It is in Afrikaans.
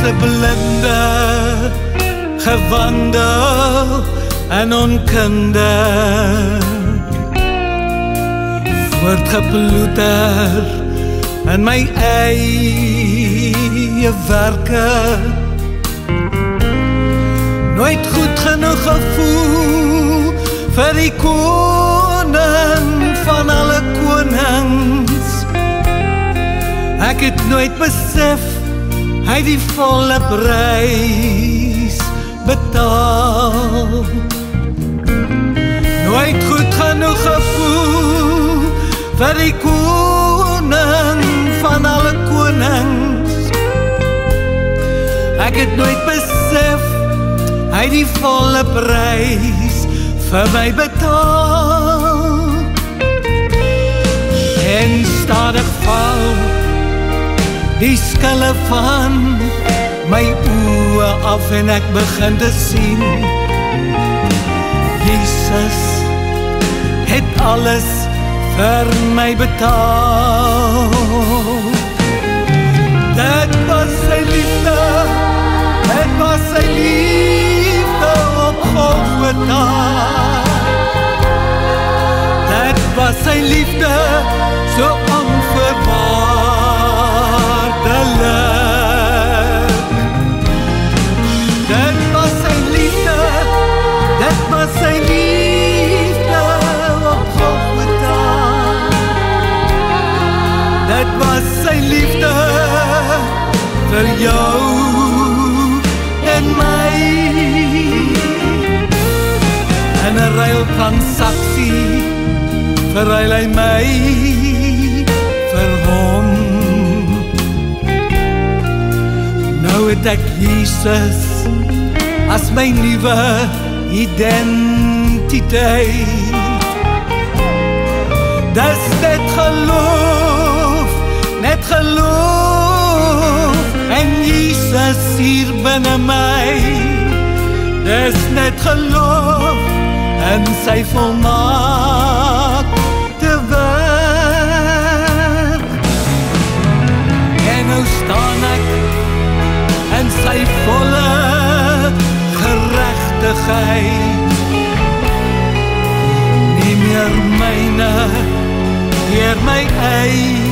geblinde, gewandel en onkundig, voortgeploeter in my eie werke, nooit goed genoeg gevoel vir die koning van alle konings. Ek het nooit besef hy die volle prys betaal. Nooit goed genoeg gevoel vir die koning van alle konings. Ek het nooit besef hy die volle prys vir my betaal. En stadig val die skille van my oë af en ek begin te sien, Jesus het alles vir my betaal. Dit was sy liefde, dit was sy liefde op Golgotha. Dit was sy liefde so onvoorwaardelik. Dit was sy liefde, dit was sy liefde op Golgotha. Dit was sy liefde vir jou en my. En 'n ruil transaksie verruil hy my vir hom. Nou het ek Jesus as my nuwe identiteit. Dis net geloof en Jesus hier binne my. Dis net geloof en sy volmaakte werk. En nou staan ek in sy volle geregtigheid. Nie meer myne, deur my eie